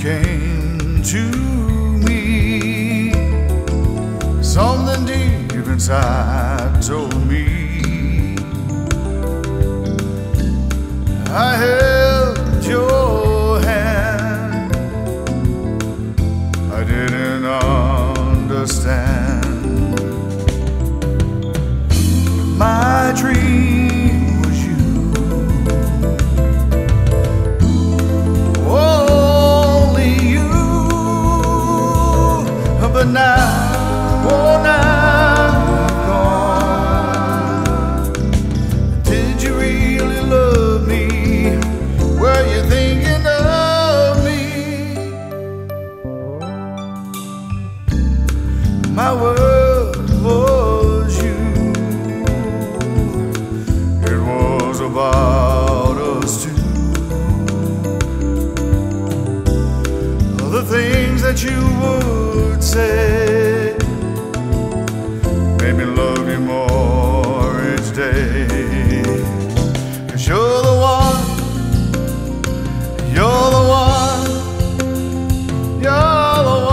came to me. Something deep inside told me. I held your hand. I didn't understand. My dream was you. Only you. But now, oh now you're gone. Did you really love me? Were you thinking of me? My world was you. It was about us two. The things that you would say made me love you more each day. 'Cause you're the one, you're the one, you're the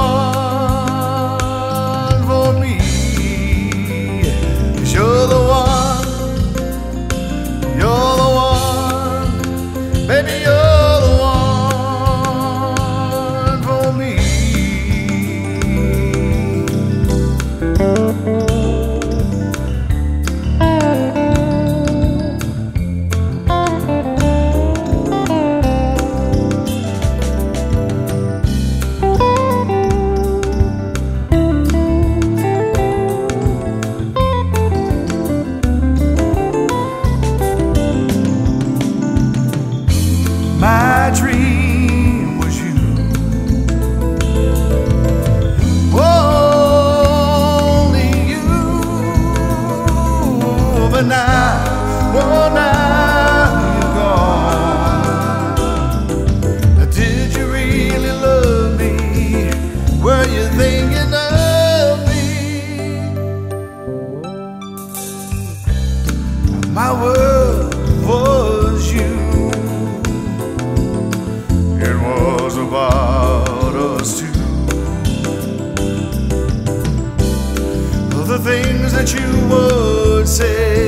one for me. 'Cause you're the one, you're the one, baby, you're the one for me. My dream was you. Only you. But now, oh now you're gone. Did you really love me? Were you thinking of me? My world was you. It was about us two. The things that you would say